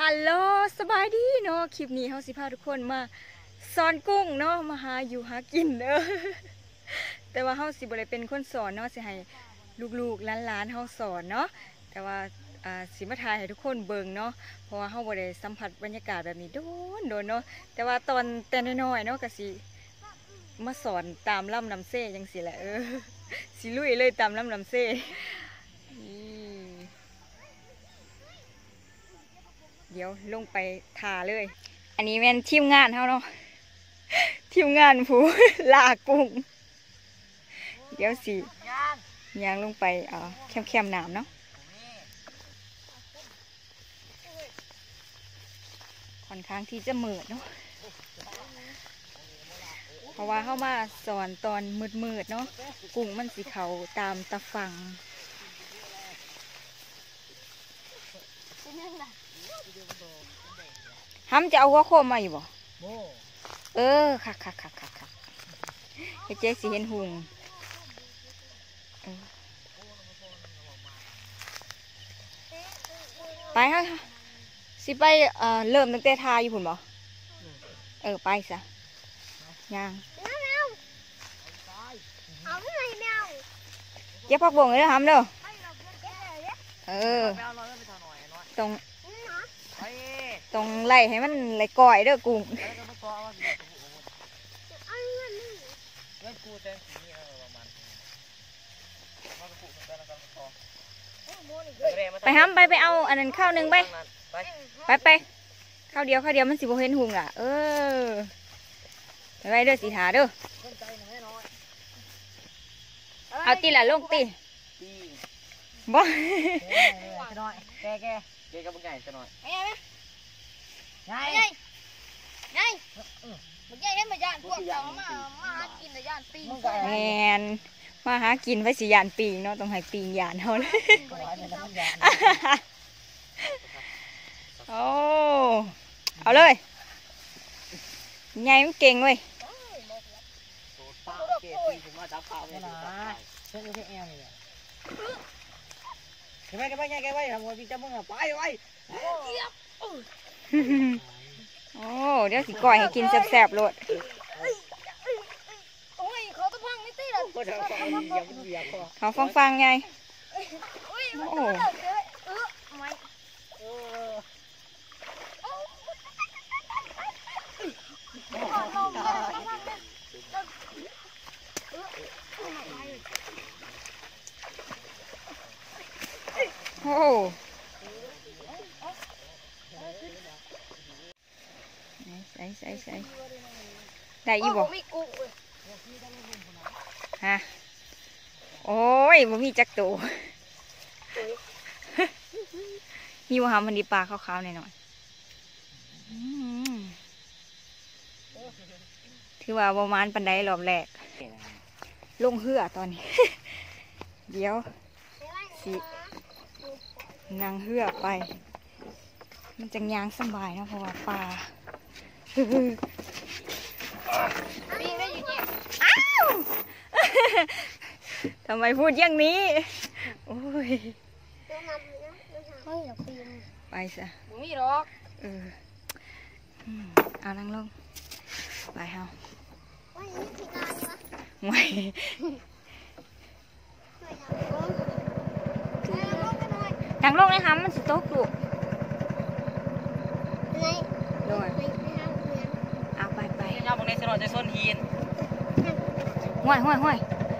ฮัลโหลสบายดีเนาะคลิปนี้เฮาสิพาทุกคนมาสอนกุ้งเนาะมาหาอยู่หากินเด้อ แต่ว่าเฮาสิบ่ได้เป็นคนสอนเนาะสิให้ลูกๆหลานๆเฮาสอนเนาะแต่ว่าสิมาถ่ายให้ทุกคนเบิ่งเนาะเพราะว่าเฮาบ่ได้สัมผัสบรรยากาศแบบนี้โดนเนาะแต่ว่าตอนแต่น้อยๆเนาะก็สิมาสอนตามลำน้ำเซ่จังซี่แหละสิลุยเลยตามลำน้ำเซ่เดี๋ยวลงไปทาเลย อันนี้แม่นทีมงานเขาเนาะ ทีมงานผู้ ลากุ้ง เดี๋ยวสิย่างลงไปแคมน้ำเนาะค่อนข้างที่จะมืดเนาะ เพราะว่าเข้ามาสอนตอนมืดเนาะ กุ้งมันสีเขาตามตะฟังห้ำจะเอาหัวโคมมาอยู่บ่คักเจ๊สิเห็นหุงไปฮะสิไปเริ่มตั้งแต่ทาอยู่พุ่นบ่ไปซะย่างเก็บผักบงเลยนะห้ำเด้อตรงไหลให้มันไหลก่อยเด้อกุ้งไปห้ำไปเอาอันนั้นข้าวหนึ่งไปข้าวเดียวมันสิบ่เห็นหุงอ่ะไปเด้อสีถาเด้อเอาตีละลงตีบ่แกกับบุญใหญ่จะหน่อยไงบุญใหญ่ให้มาย่านพวกเรามาหากินแต่ย่านปีงแมนมาหากินไว้สิย่านปีงเนาะต้องให้ปีงย่านเขาเลยโอ้เอาเลยไงมันเก่งเว้ยแกไปทำวันพี่จะมึงไปโอ้เดี๋ยวสิก่อยให้กินแซ่บๆโลดเขาฟังไงโอ้โอ้ใส่ได้อีบ่ฮะโอ้ยบ่มีจักตูมีว่าหามันดีปลาขาวๆหน่อยถือว่าประมาณปันไดรอบแรกลงเหือตอนนี้ เดี๋ยวสินั่งเหือไปมันจะยางสบายนะเพราะว่าปลาอ้าวทำไมพูดอย่างนี้โอ้ยไปซะมีหรอกเอานั่งลงไปเฮาไม่นั่งลงเลยค่ะมันสิโต๊ะลูกโดยเอาไปย่าบางในสนอจะส้นหินห้วย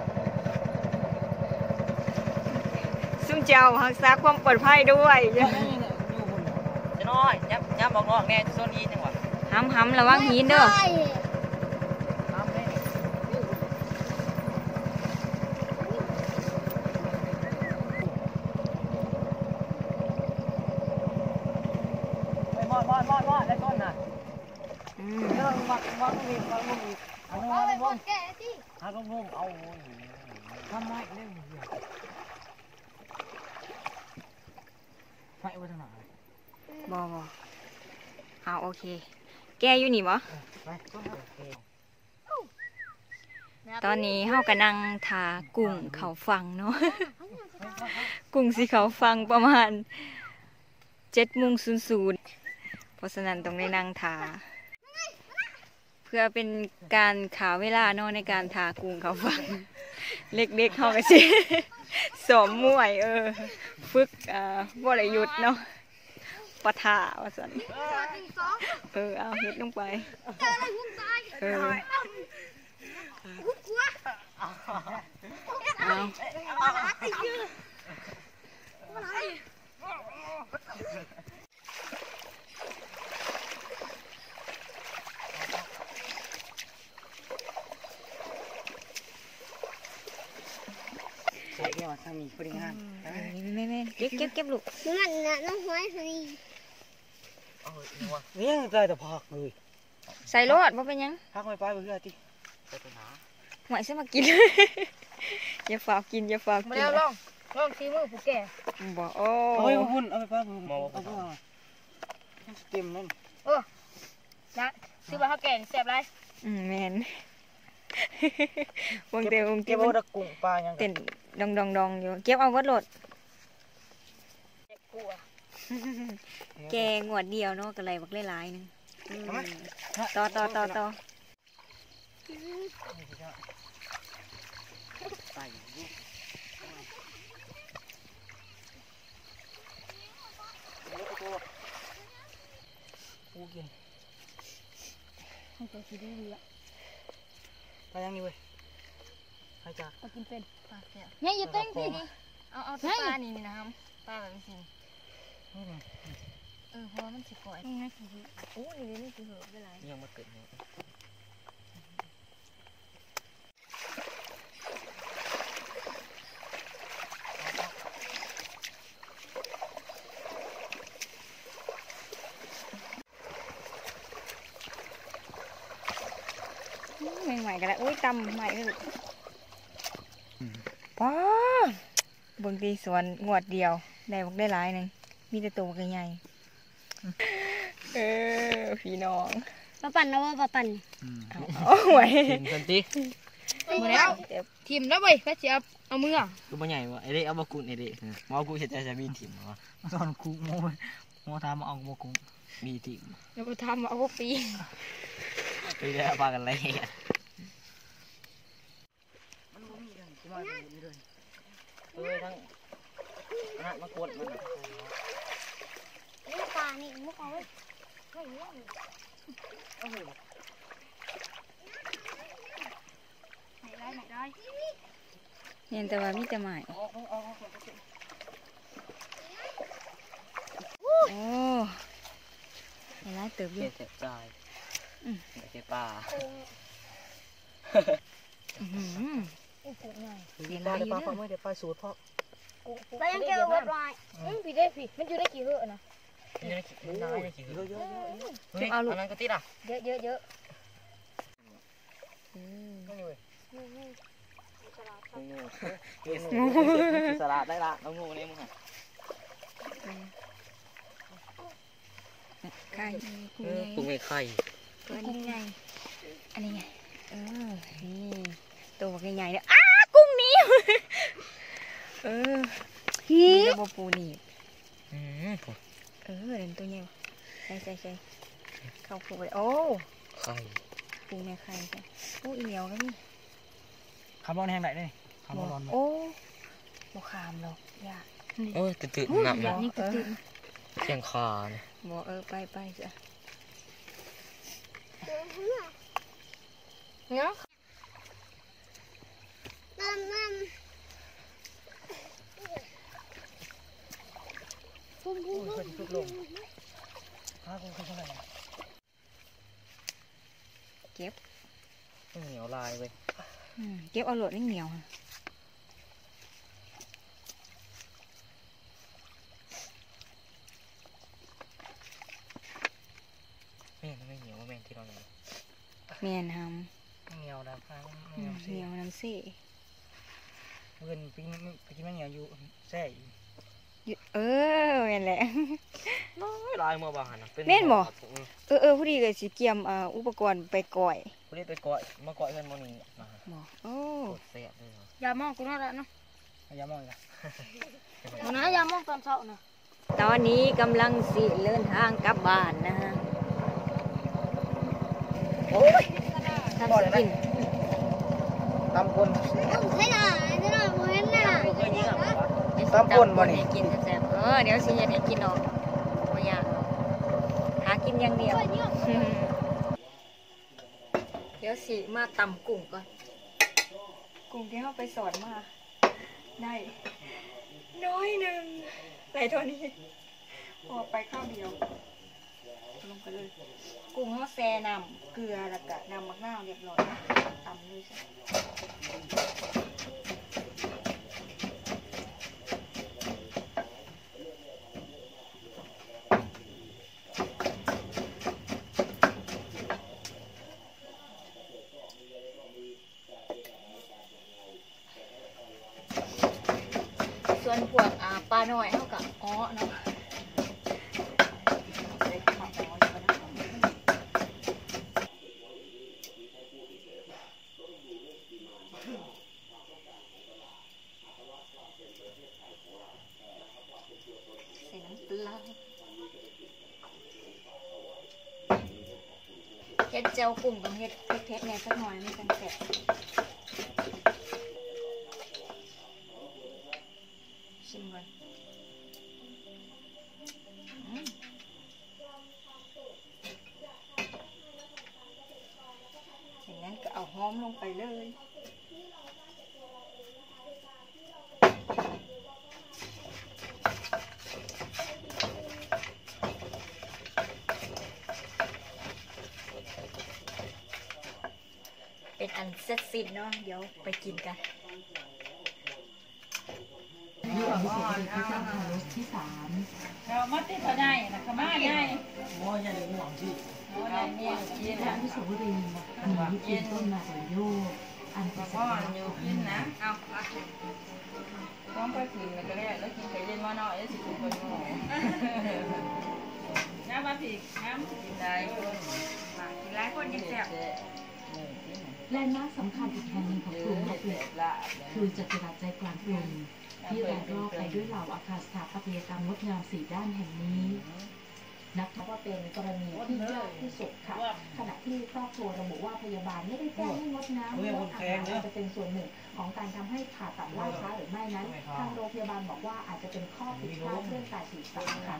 ซุ่มเจ้าหักษาความปลอดภัยด้วยจะน้อยย่าบอกน้องแน่จะส้นหินจังหวะห้ำระวังหินเด้อมอดได้ต้นน่ะวางมีเอาแก่สิหาลงเอาทำไมเล่นไฟไว้ทางไหนบ่เอาโอเคแกอยู่นี่บ่ตอนนี้เฮาก็นั่งทากุ้งเขาฟังเนาะ กุ้งสีเขาฟังประมาณ7:00 น. ราะฉะนั้นต้องได้นั่งทาเพื่อเป็นการขาเวลาเนาะในการทากุ้งเขาฟังเล็กๆเข้าไปสิสมมวยฝึกวรยุทธ์เนาะปะทาว่าสันเอาเฮ็ดลงไปเอาเนี่ยทางนี้พอดีงามแม่เก็บลูกนั่นน่ะน้องหอยสิเนี่ยได้แต่ผักเลยใส่รสบ่เป็นยังผักไม่ไปเพื่อที่ไปหาหมายซะมากินอย่าฝากกินมาแล้วลองซีมือผู้แก่บ่โอ้ยพุ่นเอาไปป้าพุ่นเอาไปเต็มนั่นนะซื้อมาข้าวแกงแซ่บไรแม่นวงเก็บเอาตะกุ้งปลายังเต้นดองอยู่เก็บเอาวัดโหลดแกงวดเดียวเนาะกระไรบักหลายๆนึงต่อกูกินให้ตัวกินดีอ่ะไปยังนี่เว้ยให้จ้าเอากินเป็นเนี่ยอย่าเต้นสิดิเอาปลานี่นะครับปลาแบบนี้เพราะมันสิก่อยโอ้ยนี่คือเหอะไปไรยังมาเกิดเนี่ยใหม่ๆกันแล้วอุ้ยตำใหม่เลยป้าบางทีสวนงวดเดียวได้บักได้หลายนึงมีแต่ตัวใหญ่พี่น้องปะปั่นนะว่าปะปั่นเอาหวยทีมสันติหมดแล้วทีมแล้วเว้ยก็จะเอามือกูบ่ใหญ่วะไอ้เด็กเอาบะกุนไอ้เด็กมากูเห็นใจจะมีทีมวะตอนกูโมทำมาเอาบะกุนมีทีมแล้วก็ทำเอาพวกปีไปแล้วปากันอะไรมันบ่มีเลยที่มาดูนี่เลยทั้งนั่นมากดมันนี่ปลานี่มุกเอาไว้ไหนได้เห็นแต่ว่ามีแต่ใหม่โอ้หลายเติบอยู่เจ็บใจเจ็บปลาเสียลายอยู่เดี๋ยวปลาสูตรพ่อแล้วยังเจอวัดวายพี่ได้พี่มันอยู่ได้กี่เหอะนะเยอะเอาลูกนั่นก็ติดอ่ะเยอะสลัดได้ละน้องงูนี่มึงไข่กุ้งไข่ตัวนี้ไงอันนี้ไงนี่ตัวใหญ่ๆเนี่ยกุ้งนี้ฮีโบปูนี่เดินตัวใหญ่ใช่เข้าปูไปโอ้ไข่ปูในไข่ใช่ปูอีเหนียวก็มีคำร้อนแห้งไหนได้คำร้อนโอ้โบคามหรอกยากโอ้ตื่นหนักนี่ตื่นเสียงคาเนี่ยบอกไปจ้ะเนาะน้ำพุ่งทุกลงพาคุณเข้าไปเก็บเหนียวลายเว้ยเก็บเอาหลวดนี่เหนียวแม่ไม่เหนียวแม่ที่เราเนี่ยแม่ทำเหนียวนะพาเหนียวน้ำเซ่เงินปีนี้ไม่เหนียวอยู่แซ่แม่นแหละลายมือบางหันแม่นบ่พอดีเลยสิเกียมอุปกรณ์ไปก่อยพอดีไปก่อยมาก่อยเงินโมนี่บ่โอ้แซ่บเลยยามองกูน่ารักเนาะยามองละวันนั้นยามองตอนเช้านะตอนนี้กำลังสิเดินทางกลับบ้านนะฮะโอ้ยทำสิกินตำคนให้หน่อยให้หน่อยโมเห็นน่ะตำคนบ่นี่กินแซ่บเดี๋ยวสิเฮ็ดให้กินออกบ่ยากหากินอย่างเดียว เดี๋ยวสิมาตำกุ้งก่อนกุ้งที่เราไปสอนมาได้น้อยหนึ่งไหลเท่านี้พอไปข้าวเดียวลงไปเลยกุ้งเขาแซ่น้ำเกลือแล้วก็น้ำมะนาวเรียบร้อยนะตำเลยใช่ส่วนพวกปลาหน่อยเท่ากับอ้อเนาะใส่น้ำปลาเฮ็ดเจียวกุ้งต้องเฮ็ดเผ็ดๆแน่สักหน่อยไม่กันแสบชิมก่อนอย่างนั้นก็เอาหอมลงไปเลยเป็นอันเสร็จสิ้นเนาะเดี๋ยวไปกินกันอยู่อภิเษกที่สร้างคารถที่3 เรามาติดเขาได้นะเขามาได้โอ้ยอย่าได้ห่วงที่เราเนี่ยกินพระอนุสาวรีย์มีวิธีต้นนาแต่โยกอันเป็นสัพ่อญลักษอยู่ณ์กินนะเอาต้องไปกินแล้วก็ได้แล้วกินไปเล่นว่าน้อยสิทุกคนโง่น้ำมาผิดน้ำกินได้คนมากินหลายคนยังแซ่บแลนด์มาร์คสำคัญอีกแห่งหนึ่งของกรุงลบบุรีคือจัตุรัสใจกลางกรุงที่รายรอบไปด้วยเหล่าอาคารสถาปัตยกรรมงดงาม4ด้านแห่งนี้นับว่าเป็นกรณีที่ยากที่สุดค่ะขณะที่ครอบครัวระบุว่าพยาบาลไม่ได้แจ้งให้งดน้ำงดอาหารอาจจะเป็นส่วนหนึ่งของการทำให้ผ่าตัดล่าช้าหรือไม่นั้นทางโรงพยาบาลบอกว่าอาจจะเป็นข้อผิดพลาดเรื่องการสื่อสารค่ะ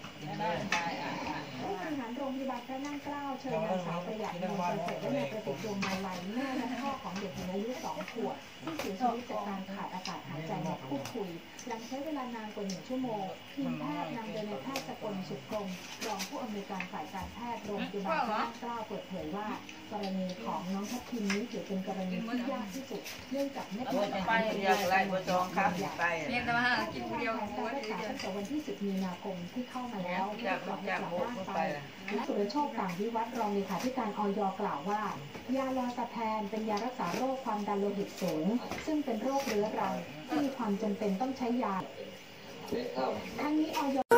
ผู้บริหารโรงพยาบาลพระนั่งเกล้าเชิญนางสาวประหยัดนวลประเสริฐและนายประสิทธิ์ดวงมาลัยแม่และพ่อของเด็กหญิงอายุ2 ขวบที่เสียชีวิตจากการขาดอากาศหายใจมาพูดคุยหลังใช้เวลานานกว่า1 ชั่วโมงทีมแพทย์นำโดยนายแพทย์สกลสุขพรหมรองผู้อำนวยการฝ่ายการแพทย์โรงพยาบาลพระนั่งเกล้าเปิดเผยว่ากรณีของน้องทัพทิมนี้ถือเป็นกรณีที่ยากที่สุดเนื่องจากเม็ดเลือดออกในสมองเนี่ยแต่ว่ากินเดียวการรักษาตั้งแต่วันที่10 มีนาคมที่เข้ามาแล้วที่กลับจากบ้านไปและสุรโชคต่างวิวัฒน์รองเลขาธิการอย.กล่าวว่ายาลอซาแพนเป็นยารักษาโรคความดันโลหิตสูงซึ่งเป็นโรคเรื้อรังที่มีความจำเป็นต้องใช้ยาทั้งนี้อย